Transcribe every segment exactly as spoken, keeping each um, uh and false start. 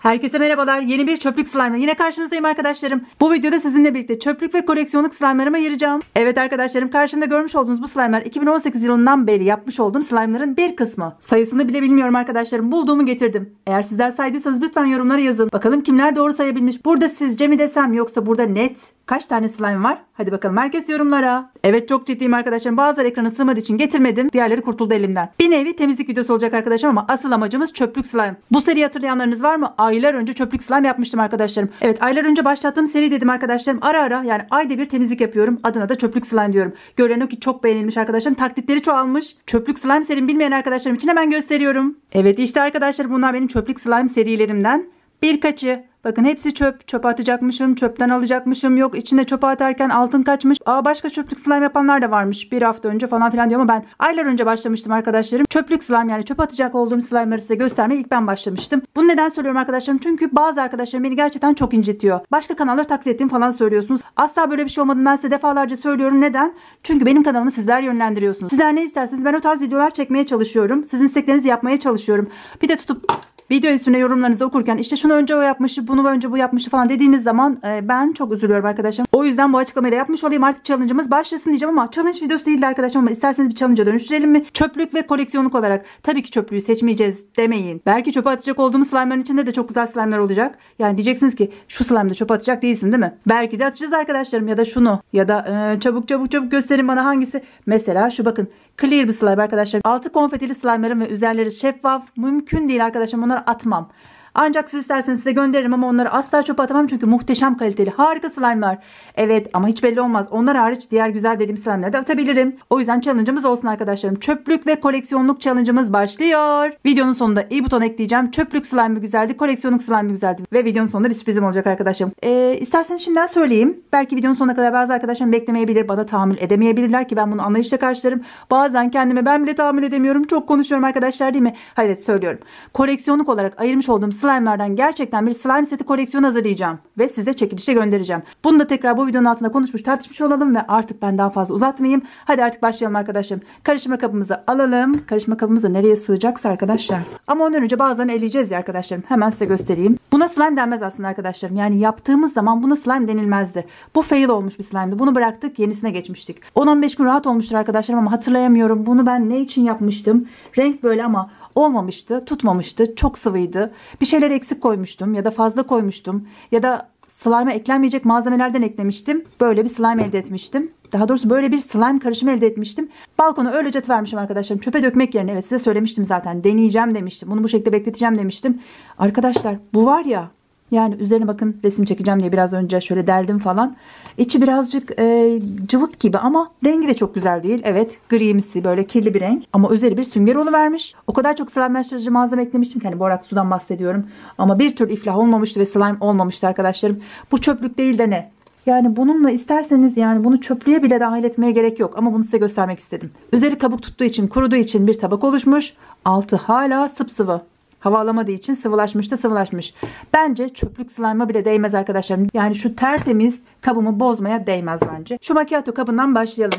Herkese merhabalar. Yeni bir çöplük slime yine karşınızdayım arkadaşlarım. Bu videoda sizinle birlikte çöplük ve koleksiyonluk slime'larımı ayıracağım. Evet arkadaşlarım, karşımda görmüş olduğunuz bu slime'lar iki bin on sekiz yılından beri yapmış olduğum slime'ların bir kısmı. Sayısını bile bilmiyorum arkadaşlarım. Bulduğumu getirdim. Eğer sizler saydıysanız lütfen yorumlara yazın. Bakalım kimler doğru sayabilmiş. Burada sizce mi desem, yoksa burada net kaç tane slime var? Hadi bakalım herkes yorumlara. Evet, çok ciddiyim arkadaşlarım. Bazıları ekrana sığmadığı için getirmedim. Diğerleri kurtuldu elimden. Bir nevi temizlik videosu olacak arkadaşlar ama asıl amacımız çöplük slime. Bu seriyi hatırlayanlarınız var mı? Aylar önce çöplük slime yapmıştım arkadaşlarım. Evet, aylar önce başlattığım seri dedim arkadaşlarım. Ara ara, yani ayda bir temizlik yapıyorum. Adına da çöplük slime diyorum. Görünen o ki çok beğenilmiş arkadaşlarım. Taklitleri çoğalmış. Çöplük slime serimi bilmeyen arkadaşlarım için hemen gösteriyorum. Evet işte arkadaşlar, bunlar benim çöplük slime serilerimden birkaçı. Bakın hepsi çöp. Çöpe atacakmışım. Çöpten alacakmışım. Yok, içinde çöpe atarken altın kaçmış. Aa, başka çöplük slime yapanlar da varmış. Bir hafta önce falan filan diyor ama ben aylar önce başlamıştım arkadaşlarım. Çöplük slime, yani çöp atacak olduğum slime'ları size göstermeye ilk ben başlamıştım. Bunu neden söylüyorum arkadaşlarım? Çünkü bazı arkadaşlarım beni gerçekten çok incitiyor. Başka kanalları taklit ettiğimi falan söylüyorsunuz. Asla böyle bir şey olmadığını ben size defalarca söylüyorum. Neden? Çünkü benim kanalımı sizler yönlendiriyorsunuz. Sizler ne isterseniz ben o tarz videolar çekmeye çalışıyorum. Sizin isteklerinizi yapmaya çalışıyorum. Bir de tutup video üstüne yorumlarınızı okurken işte şunu önce o yapmıştı, bunu önce bu yapmıştı falan dediğiniz zaman e, ben çok üzülüyorum arkadaşlar. O yüzden bu açıklamayı da yapmış olayım. Artık challenge'ımız başlasın diyeceğim ama challenge videosu değildi arkadaşlar, ama isterseniz bir challenge'a dönüştürelim mi? Çöplük ve koleksiyonluk olarak. Tabii ki çöplüğü seçmeyeceğiz demeyin. Belki çöpe atacak olduğumuz slime'ların içinde de çok güzel slime'lar olacak. Yani diyeceksiniz ki şu slime'da çöpe atacak değilsin değil mi? Belki de atacağız arkadaşlarım, ya da şunu ya da e, çabuk çabuk çabuk gösterin bana hangisi. Mesela şu, bakın. Clear bir slime arkadaşlar. Altı konfetili slime'larım ve üzerleri şeffaf. Mümkün değil arkadaşlar, onları atmam. Ancak siz isterseniz size gönderirim ama onları asla çöpe atamam çünkü muhteşem kaliteli, harika slime'lar. Evet, ama hiç belli olmaz. Onlar hariç diğer güzel dediğim slime'ları da atabilirim. O yüzden challenge'ımız olsun arkadaşlarım. Çöplük ve koleksiyonluk challenge'ımız başlıyor. Videonun sonunda i buton ekleyeceğim. Çöplük slime mi güzeldi, koleksiyonluk slime mi güzeldi? Ve videonun sonunda bir sürprizim olacak arkadaşlarım. Ee, isterseniz şimdiden söyleyeyim. Belki videonun sonuna kadar bazı arkadaşlarım beklemeyebilir, bana tahammül edemeyebilirler ki ben bunu anlayışla karşılarım. Bazen kendime ben bile tahammül edemiyorum. Çok konuşuyorum arkadaşlar, değil mi? Hayır, evet, söylüyorum. Koleksiyonluk olarak ayırmış olduğum slime'lardan gerçekten bir slime seti koleksiyonu hazırlayacağım ve size çekilişe göndereceğim. Bunu da tekrar bu videonun altında konuşmuş tartışmış olalım ve artık ben daha fazla uzatmayayım. Hadi artık başlayalım arkadaşlarım. Karıştırma kabımızı alalım. Karıştırma kabımız da nereye sığacaksa arkadaşlar. Ama ondan önce bazılarını eleyeceğiz ya arkadaşlarım. Hemen size göstereyim. Buna slime denmez aslında arkadaşlarım. Yani yaptığımız zaman buna slime denilmezdi. Bu fail olmuş bir slime'dı. Bunu bıraktık, yenisine geçmiştik. on on beş gün rahat olmuştur arkadaşlarım ama hatırlayamıyorum. Bunu ben ne için yapmıştım? Renk böyle ama olmamıştı, tutmamıştı, çok sıvıydı. Bir şeyler eksik koymuştum ya da fazla koymuştum ya da slime'a eklenmeyecek malzemelerden eklemiştim. Böyle bir slime elde etmiştim. Daha doğrusu böyle bir slime karışımı elde etmiştim. Balkona öylece atıvermişim arkadaşlarım. Çöpe dökmek yerine, evet size söylemiştim zaten. Deneyeceğim demiştim. Bunu bu şekilde bekleteceğim demiştim. Arkadaşlar bu var ya, yani üzerine bakın, resim çekeceğim diye biraz önce şöyle deldim falan. İçi birazcık e, cıvık gibi ama rengi de çok güzel değil. Evet, grimsi böyle kirli bir renk ama üzeri bir sünger oluvermiş. O kadar çok slime'laştırıcı malzeme eklemiştim ki, hani borak sudan bahsediyorum. Ama bir türlü iflah olmamıştı ve slime olmamıştı arkadaşlarım. Bu çöplük değil de ne? Yani bununla isterseniz, yani bunu çöplüğe bile dahil etmeye gerek yok. Ama bunu size göstermek istedim. Üzeri kabuk tuttuğu için, kuruduğu için bir tabak oluşmuş. Altı hala sıvı. Hava alamadığı için sıvılaşmış da sıvılaşmış. Bence çöplük slime'a bile değmez arkadaşlarım. Yani şu tertemiz kabımı bozmaya değmez bence. Şu macchiato kabından başlayalım.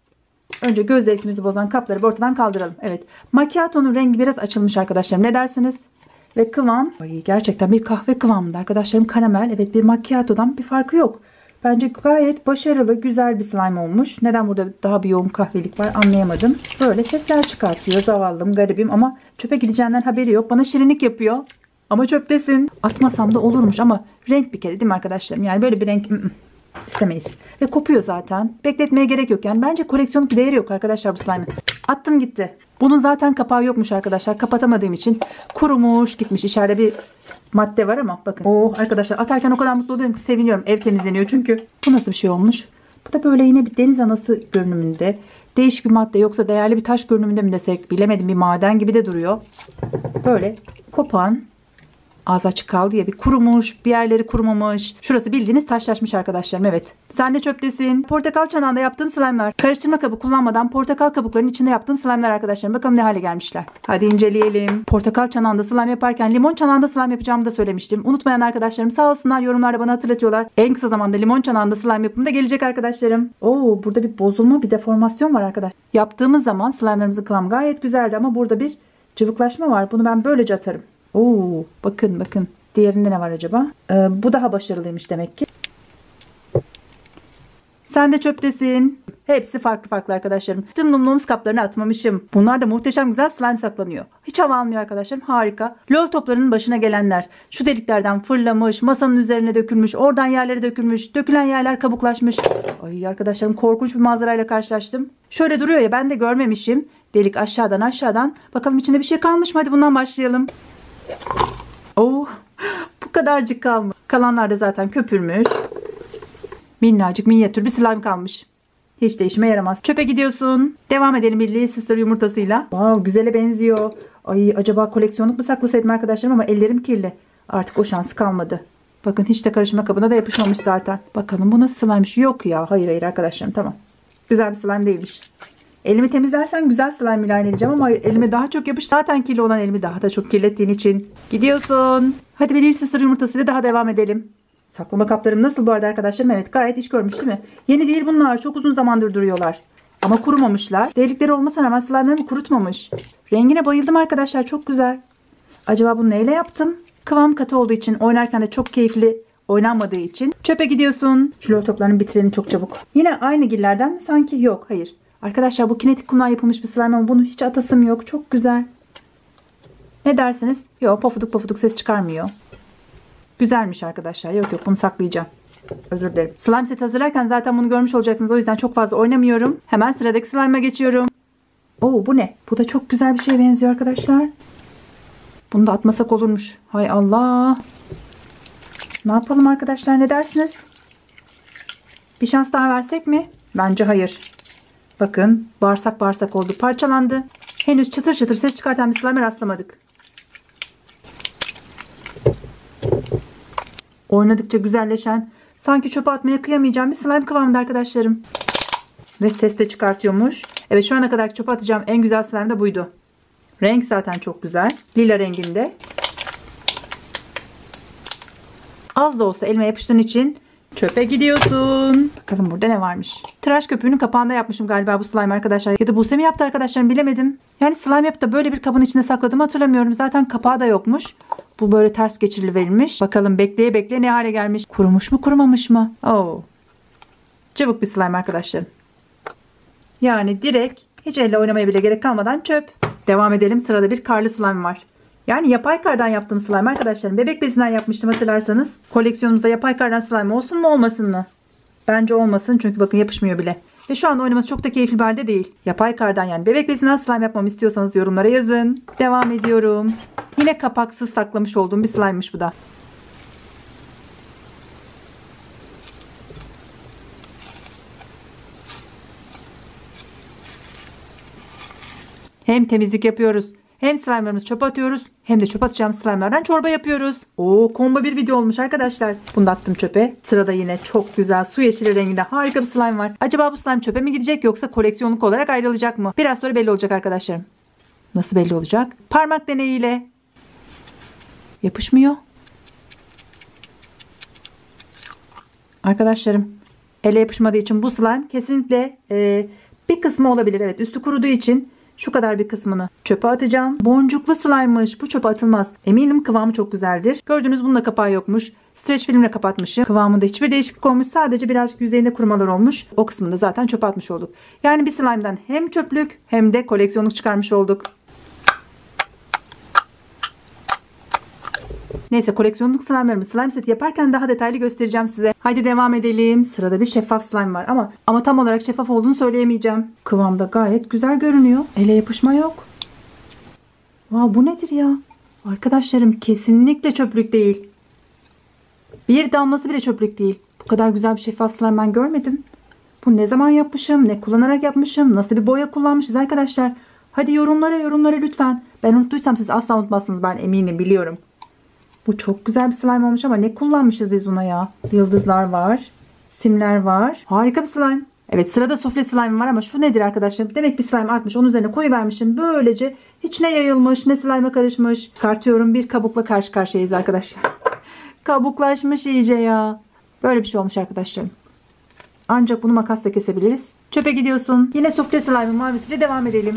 Önce göz zevkimizi bozan kapları bir ortadan kaldıralım. Evet. Macchiato'nun rengi biraz açılmış arkadaşlarım. Ne dersiniz? Ve kıvam. Ay, gerçekten bir kahve kıvamında arkadaşlarım. Karamel. Evet, bir macchiato'dan bir farkı yok. Bence gayet başarılı, güzel bir slime olmuş. Neden burada daha bir yoğun kahvelik var anlayamadım. Böyle sesler çıkartıyor. Zavallım, garibim ama çöpe gideceğinden haberi yok. Bana şirinlik yapıyor. Ama çöptesin. Atmasam da olurmuş ama renk bir kere, değil mi arkadaşlarım? Yani böyle bir renk ı -ı, istemeyiz. Ve kopuyor zaten. Bekletmeye gerek yok. Yani bence koleksiyonluk bir değeri yok arkadaşlar bu slime'ın. Attım gitti. Bunun zaten kapağı yokmuş arkadaşlar. Kapatamadığım için kurumuş gitmiş. İçeride bir madde var ama bakın. Oh arkadaşlar, atarken o kadar mutlu oluyorum ki seviniyorum. Ev temizleniyor çünkü. Bu nasıl bir şey olmuş? Bu da böyle yine bir deniz anası görünümünde. Değişik bir madde, yoksa değerli bir taş görünümünde mi desek bilemedim. Bir maden gibi de duruyor. Böyle kopan, ağzı açık kaldı ya, bir kurumuş, bir yerleri kurumamış. Şurası bildiğiniz taşlaşmış arkadaşlarım, evet. Sen de çöptesin. Portakal çanağında yaptığım slime'lar. Karıştırma kabı kullanmadan portakal kabuklarının içinde yaptığım slime'lar arkadaşlarım. Bakalım ne hale gelmişler. Hadi inceleyelim. Portakal çanağında slime yaparken limon çanağında slime yapacağımı da söylemiştim. Unutmayan arkadaşlarım sağ olsunlar, yorumlarda bana hatırlatıyorlar. En kısa zamanda limon çanağında slime yapımı da gelecek arkadaşlarım. Oo, burada bir bozulma, bir deformasyon var arkadaşlar. Yaptığımız zaman slime'larımızın kıvamı gayet güzeldi ama burada bir cıvıklaşma var. Bunu ben böylece atarım. Oo, bakın bakın. Diğerinde ne var acaba? Ee, bu daha başarılıymış demek ki. Sen de çöptesin. Hepsi farklı farklı arkadaşlarım. Tüm numlumuz kaplarını atmamışım. Bunlar da muhteşem güzel slime saklanıyor. Hiç hava almıyor arkadaşlarım. Harika. Lol toplarının başına gelenler. Şu deliklerden fırlamış. Masanın üzerine dökülmüş. Oradan yerlere dökülmüş. Dökülen yerler kabuklaşmış. Ay arkadaşlarım, korkunç bir manzarayla karşılaştım. Şöyle duruyor ya, ben de görmemişim. Delik aşağıdan aşağıdan. Bakalım içinde bir şey kalmış mı? Hadi bundan başlayalım. Oo, bu kadarcık kalmış. Kalanlar da zaten köpürmüş. Minnacık minyatür bir slime kalmış. Hiç de işime yaramaz. Çöpe gidiyorsun. Devam edelim birliği sister yumurtasıyla. Wow, güzele benziyor. Ay, acaba koleksiyonluk mu saklasaydım arkadaşlarım, ama ellerim kirli. Artık o şansı kalmadı. Bakın, hiç de karışma kabına da yapışmamış zaten. Bakalım bu nasıl slime'miş? Yok ya. Hayır hayır arkadaşlarım, tamam. Güzel bir slime değilmiş. Elimi temizlersen güzel slime ilan edeceğim ama elime daha çok yapış. Zaten kirli olan elimi daha da çok kirlettiğin için. Gidiyorsun. Hadi birliği sister yumurtasıyla daha devam edelim. Saklama kaplarım nasıl bu arada arkadaşlarım? Evet, gayet iş görmüş değil mi? Yeni değil bunlar. Çok uzun zamandır duruyorlar. Ama kurumamışlar. Delikleri olmasına rağmen slime'larımı kurutmamış. Rengine bayıldım arkadaşlar. Çok güzel. Acaba bunu neyle yaptım? Kıvam katı olduğu için, oynarken de çok keyifli oynanmadığı için. Çöpe gidiyorsun. Şu lol toplarını bitirelim çok çabuk. Yine aynı gillerden mi sanki? Yok, hayır. Arkadaşlar bu kinetik kumdan yapılmış bir slime ama bunu hiç atasım yok. Çok güzel. Ne dersiniz? Yok, pofuduk pofuduk ses çıkarmıyor. Güzelmiş arkadaşlar. Yok yok, bunu saklayacağım. Özür dilerim. Slime set hazırlarken zaten bunu görmüş olacaksınız. O yüzden çok fazla oynamıyorum. Hemen sıradaki slime'a geçiyorum. Oo, bu ne? Bu da çok güzel bir şeye benziyor arkadaşlar. Bunu da atmasak olurmuş. Hay Allah. Ne yapalım arkadaşlar? Ne dersiniz? Bir şans daha versek mi? Bence hayır. Bakın, bağırsak bağırsak oldu. Parçalandı. Henüz çıtır çıtır ses çıkartan bir slime'e rastlamadık. Oynadıkça güzelleşen, sanki çöpe atmaya kıyamayacağım bir slime kıvamında arkadaşlarım. Ve ses de çıkartıyormuş. Evet, şu ana kadar çöpe atacağım en güzel slime de buydu. Renk zaten çok güzel. Lila renginde. Az da olsa elime yapıştığın için çöpe gidiyorsun. Bakalım burada ne varmış. Tıraş köpüğünün kapağında yapmışım galiba bu slime arkadaşlar. Ya da Buse mi yaptı arkadaşlarım, bilemedim. Yani slime yapıp da böyle bir kabın içinde sakladığımı hatırlamıyorum. Zaten kapağı da yokmuş. Bu böyle ters geçirili verilmiş. Bakalım bekleye bekleye ne hale gelmiş. Kurumuş mu kurumamış mı? Oo. Cıvık bir slime arkadaşlarım. Yani direkt hiç elle oynamaya bile gerek kalmadan çöp. Devam edelim. Sırada bir karlı slime var. Yani yapay kardan yaptığım slime arkadaşlarım. Bebek bezinden yapmıştım hatırlarsanız. Koleksiyonumuzda yapay kardan slime olsun mu olmasın mı? Bence olmasın, çünkü bakın yapışmıyor bile. Ve şu an oynaması çok da keyifli bir halde değil. Yapay kardan, yani bebek bezinden slime yapmamı istiyorsanız yorumlara yazın. Devam ediyorum. Yine kapaksız saklamış olduğum bir slime'mış bu da. Hem temizlik yapıyoruz, hem slime'larımızı çöpe atıyoruz, hem de çöpe atacağım slime'lardan çorba yapıyoruz. Oo, combo bir video olmuş arkadaşlar. Bunu da attım çöpe. Sırada yine çok güzel su yeşili renginde harika bir slime var. Acaba bu slime çöpe mi gidecek, yoksa koleksiyonluk olarak ayrılacak mı? Biraz sonra belli olacak arkadaşlarım. Nasıl belli olacak? Parmak deneyiyle. Yapışmıyor. Arkadaşlarım, ele yapışmadığı için bu slime kesinlikle e, bir kısmı olabilir. Evet, üstü kuruduğu için şu kadar bir kısmını çöpe atacağım. Boncuklu slime'mış. Bu çöpe atılmaz. Eminim kıvamı çok güzeldir. Gördüğünüz bunun da kapağı yokmuş. Streç filmle kapatmışım. Kıvamında hiçbir değişiklik olmuş. Sadece birazcık yüzeyinde kurumalar olmuş. O kısmını da zaten çöpe atmış olduk. Yani bir slime'dan hem çöplük hem de koleksiyonluk çıkarmış olduk. Neyse, koleksiyonluk slime'larımı slime seti yaparken daha detaylı göstereceğim size. Haydi devam edelim. Sırada bir şeffaf slime var ama ama tam olarak şeffaf olduğunu söyleyemeyeceğim. Kıvamda gayet güzel görünüyor. Ele yapışma yok. Wow, bu nedir ya? Arkadaşlarım, kesinlikle çöplük değil. Bir damlası bile çöplük değil. Bu kadar güzel bir şeffaf slime ben görmedim. Bu ne zaman yapmışım? Ne kullanarak yapmışım? Nasıl bir boya kullanmışız arkadaşlar? Hadi yorumlara yorumlara lütfen. Ben unuttuysam siz asla unutmazsınız, ben eminim, biliyorum. Bu çok güzel bir slime olmuş ama ne kullanmışız biz buna ya? Yıldızlar var. Simler var. Harika bir slime. Evet, sırada sufle slime var ama şu nedir arkadaşlar? Demek bir slime artmış. Onun üzerine koyuvermişim. Böylece hiç ne yayılmış ne slime'a karışmış. Çıkartıyorum, bir kabukla karşı karşıyayız arkadaşlar. Kabuklaşmış iyice ya. Böyle bir şey olmuş arkadaşlarım. Ancak bunu makasla kesebiliriz. Çöpe gidiyorsun. Yine sufle slime'ın mavisiyle devam edelim.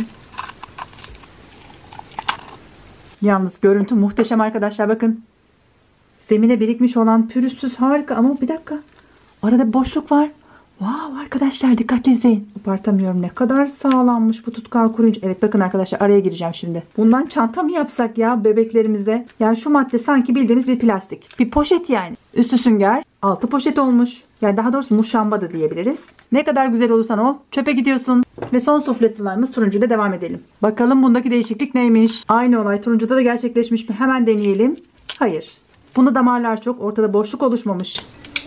Yalnız görüntü muhteşem arkadaşlar, bakın. Zemine birikmiş olan pürüzsüz, harika ama bir dakika. Arada bir boşluk var. Wow arkadaşlar, dikkatli izleyin. Kopartamıyorum, ne kadar sağlammış bu tutkal koruyucu. Evet bakın arkadaşlar, araya gireceğim şimdi. Bundan çanta mı yapsak ya bebeklerimize? Yani şu madde sanki bildiğiniz bir plastik. Bir poşet yani. Üstü sünger, altı poşet olmuş. Yani daha doğrusu muşamba da diyebiliriz. Ne kadar güzel olursan ol, çöpe gidiyorsun. Ve son sufle slime'ımız turuncuyla devam edelim. Bakalım bundaki değişiklik neymiş? Aynı olay turuncuda da gerçekleşmiş mi? Hemen deneyelim. Hayır. Bunda damarlar çok. Ortada boşluk oluşmamış.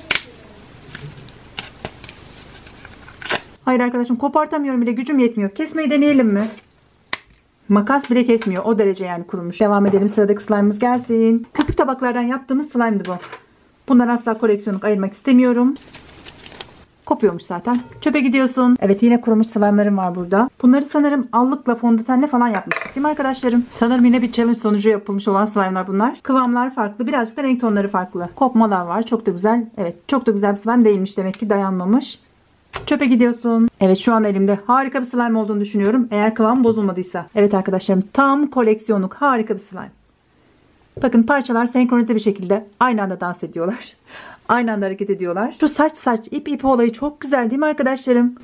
Hayır arkadaşım, kopartamıyorum bile, gücüm yetmiyor. Kesmeyi deneyelim mi? Makas bile kesmiyor. O derece yani kurumuş. Devam edelim. Sıradaki slime'ımız gelsin. Köpük tabaklardan yaptığımız slime'dı bu. Bundan asla koleksiyonluk ayırmak istemiyorum. Kopuyormuş zaten. Çöpe gidiyorsun. Evet, yine kurumuş slime'larım var burada. Bunları sanırım allıkla fondötenle falan yapmıştık değil mi arkadaşlarım? Sanırım yine bir challenge sonucu yapılmış olan slime'lar bunlar. Kıvamlar farklı. Birazcık da renk tonları farklı. Kopmalar var. Çok da güzel. Evet, çok da güzel bir slime değilmiş demek ki, dayanmamış. Çöpe gidiyorsun. Evet, şu an elimde harika bir slime olduğunu düşünüyorum. Eğer kıvam bozulmadıysa. Evet arkadaşlarım, tam koleksiyonluk harika bir slime. Bakın, parçalar senkronize bir şekilde aynı anda dans ediyorlar. Aynı anda hareket ediyorlar. Şu saç saç ip ip olayı çok güzel değil mi arkadaşlarım?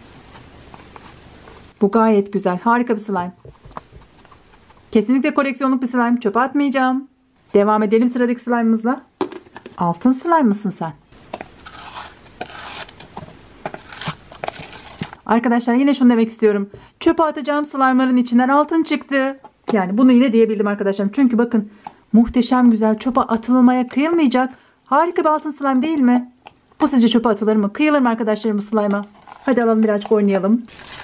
Bu gayet güzel. Harika bir slime. Kesinlikle koleksiyonluk bir slime. Çöpe atmayacağım. Devam edelim sıradaki slime'ımızla. Altın slime mısın sen? Arkadaşlar, yine şunu demek istiyorum. Çöpe atacağım slime'ların içinden altın çıktı. Yani bunu yine diyebildim arkadaşlarım. Çünkü bakın, muhteşem güzel, çöpe atılmaya kıyılmayacak harika bir altın slime değil mi? Bu sizce çöpe atılır mı? Kıyılır mı arkadaşlarım bu slime'a? Hadi alalım, birazcık oynayalım.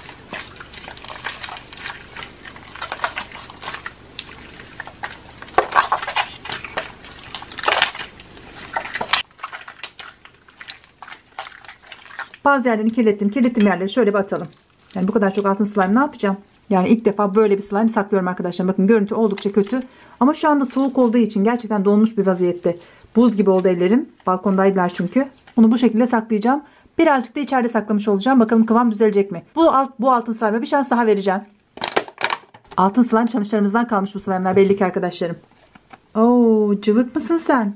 Bazı yerlerini kirlettim. Kirlettiğim yerleri şöyle bir atalım. Yani bu kadar çok altın slime ne yapacağım? Yani ilk defa böyle bir slime saklıyorum arkadaşlar. Bakın, görüntü oldukça kötü. Ama şu anda soğuk olduğu için gerçekten donmuş bir vaziyette. Buz gibi oldu ellerim. Balkondaydılar çünkü. Onu bu şekilde saklayacağım. Birazcık da içeride saklamış olacağım. Bakalım kıvam düzelecek mi? Bu, alt, bu altın slime'a bir şans daha vereceğim. Altın slime çalışlarımızdan kalmış bu slime'lar belli ki arkadaşlarım. Oo, cıvık mısın sen?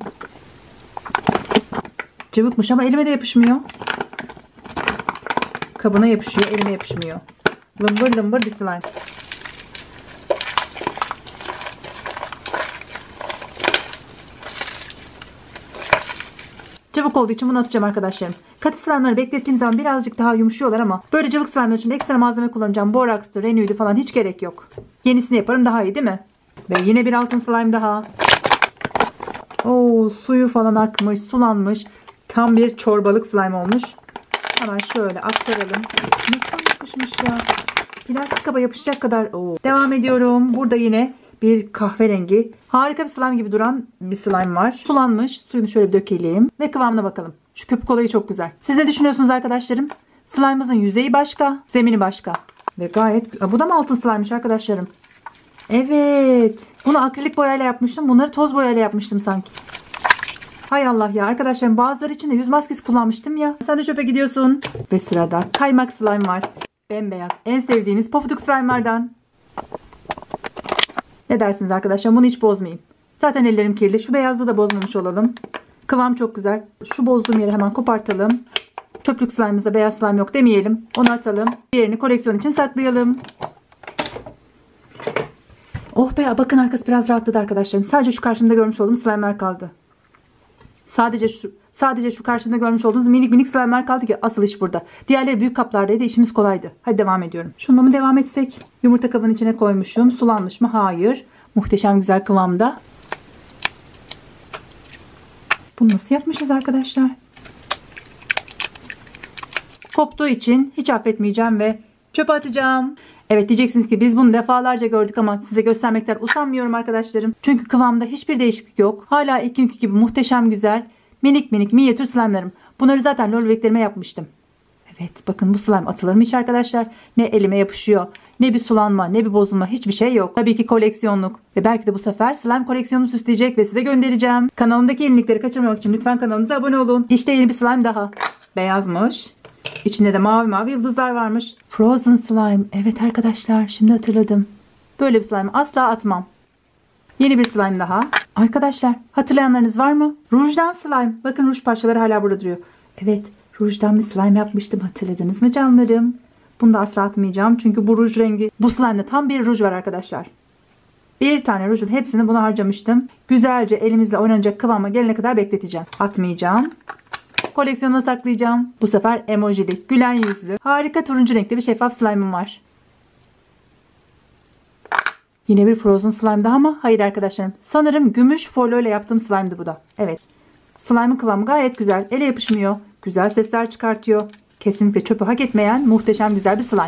Cıvıkmış ama elime de yapışmıyor. Kabına yapışıyor, elime yapışmıyor. Lımbır lımbır bir slime. Cıvık olduğu için bunu atacağım arkadaşlarım. Katı slime'ları beklettiğim zaman birazcık daha yumuşuyorlar ama böyle cıvık slime'lar için ekstra malzeme kullanacağım. Borax'tı, renüydü falan, hiç gerek yok. Yenisini yaparım, daha iyi değil mi? Ve yine bir altın slime daha. Oo, suyu falan akmış, sulanmış. Tam bir çorbalık slime olmuş. Hemen şöyle aktaralım. Nasıl yapışmış ya? Plastik kaba yapışacak kadar. Oo. Devam ediyorum. Burada yine bir kahverengi, harika bir slime gibi duran bir slime var. Sulanmış. Suyunu şöyle bir dökelim. Ve kıvamına bakalım. Şu köpük olayı çok güzel. Siz ne düşünüyorsunuz arkadaşlarım? Slime'ımızın yüzeyi başka, zemini başka. Ve gayet... Aa, bu da mı altın slime'mış arkadaşlarım? Evet. Bunu akrilik boyayla yapmıştım. Bunları toz boyayla yapmıştım sanki. Hay Allah ya arkadaşlarım, bazıları için de yüz maskesi kullanmıştım ya. Sen de çöpe gidiyorsun. Ve sırada kaymak slime var. Bembeyaz. En sevdiğimiz pofuduk slime'lardan. Ne dersiniz arkadaşlar? Bunu hiç bozmayayım. Zaten ellerim kirli. Şu beyazda da bozmamış olalım. Kıvam çok güzel. Şu bozduğum yeri hemen kopartalım. Çöplük slime'ımızda beyaz slime yok demeyelim. Onu atalım. Diğerini koleksiyon için saklayalım. Oh be, bakın arkası biraz rahatladı arkadaşlarım. Sadece şu karşımda görmüş olduğum slime'lar kaldı. Sadece şu sadece şu karşımda görmüş olduğunuz minik minik slime'lar kaldı ki asıl iş burada. Diğerleri büyük kaplardaydı, işimiz kolaydı. Hadi devam ediyorum. Şununla mı devam etsek? Yumurta kabının içine koymuşum. Sulanmış mı? Hayır. Muhteşem güzel kıvamda. Bunu nasıl yapmışız arkadaşlar? Koptuğu için hiç affetmeyeceğim ve çöpe atacağım. Evet, diyeceksiniz ki biz bunu defalarca gördük ama size göstermekten usanmıyorum arkadaşlarım. Çünkü kıvamda hiçbir değişiklik yok. Hala ilk günkü gibi muhteşem güzel minik minik minyatür slime'larım. Bunları zaten lol bebeklerime yapmıştım. Evet, bakın bu slime atılır mı hiç arkadaşlar? Ne elime yapışıyor, ne bir sulanma, ne bir bozulma, hiçbir şey yok. Tabii ki koleksiyonluk. Ve belki de bu sefer slime koleksiyonunu süsleyecek ve size göndereceğim. Kanalımdaki yenilikleri kaçırmamak için lütfen kanalımıza abone olun. İşte yeni bir slime daha. Beyazmış. İçinde de mavi mavi yıldızlar varmış. Frozen slime. Evet arkadaşlar, şimdi hatırladım. Böyle bir slime asla atmam. Yeni bir slime daha. Arkadaşlar hatırlayanlarınız var mı? Rujdan slime. Bakın ruj parçaları hala burada duruyor. Evet, rujdan bir slime yapmıştım. Hatırladınız mı canlarım? Bunu da asla atmayacağım. Çünkü bu ruj rengi. Bu slime'da tam bir ruj var arkadaşlar. Bir tane rujun hepsini buna harcamıştım. Güzelce elimizle oynanacak kıvama gelene kadar bekleteceğim. Atmayacağım. Koleksiyonuma saklayacağım. Bu sefer emojili, gülen yüzlü, harika turuncu renkli bir şeffaf slime'ım var. Yine bir frozen slime daha ama hayır arkadaşlarım. Sanırım gümüş folyo ile yaptığım slime'dı bu da. Evet. Slime'ın kıvamı gayet güzel. Ele yapışmıyor. Güzel sesler çıkartıyor. Kesinlikle çöpü hak etmeyen muhteşem güzel bir slime.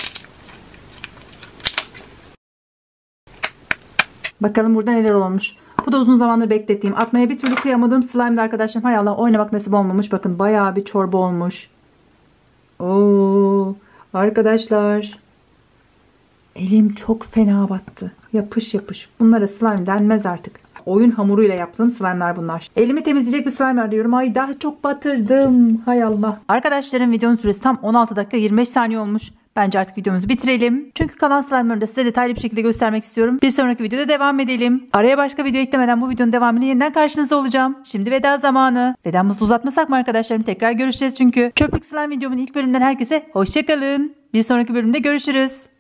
Bakalım burada neler olmuş. Bu da uzun zamandır beklettiğim, atmaya bir türlü kıyamadığım slime'dı arkadaşlarım. Hay Allah, oynamak nasip olmamış. Bakın bayağı bir çorba olmuş. Oo, arkadaşlar. Elim çok fena battı. Yapış yapış. Bunlara slime denmez artık. Oyun hamuruyla yaptığım slime'lar bunlar. Elimi temizleyecek bir slime arıyorum. Ay daha çok batırdım. Hay Allah. Arkadaşlarım videonun süresi tam on altı dakika yirmi beş saniye olmuş. Bence artık videomuzu bitirelim. Çünkü kalan slime'ları da size detaylı bir şekilde göstermek istiyorum. Bir sonraki videoda devam edelim. Araya başka video eklemeden bu videonun devamını yeniden karşınızda olacağım. Şimdi veda zamanı. Vedamızı uzatmasak mı arkadaşlarım? Tekrar görüşeceğiz çünkü. Çöplük slime videomun ilk bölümünden herkese hoşçakalın. Bir sonraki bölümde görüşürüz.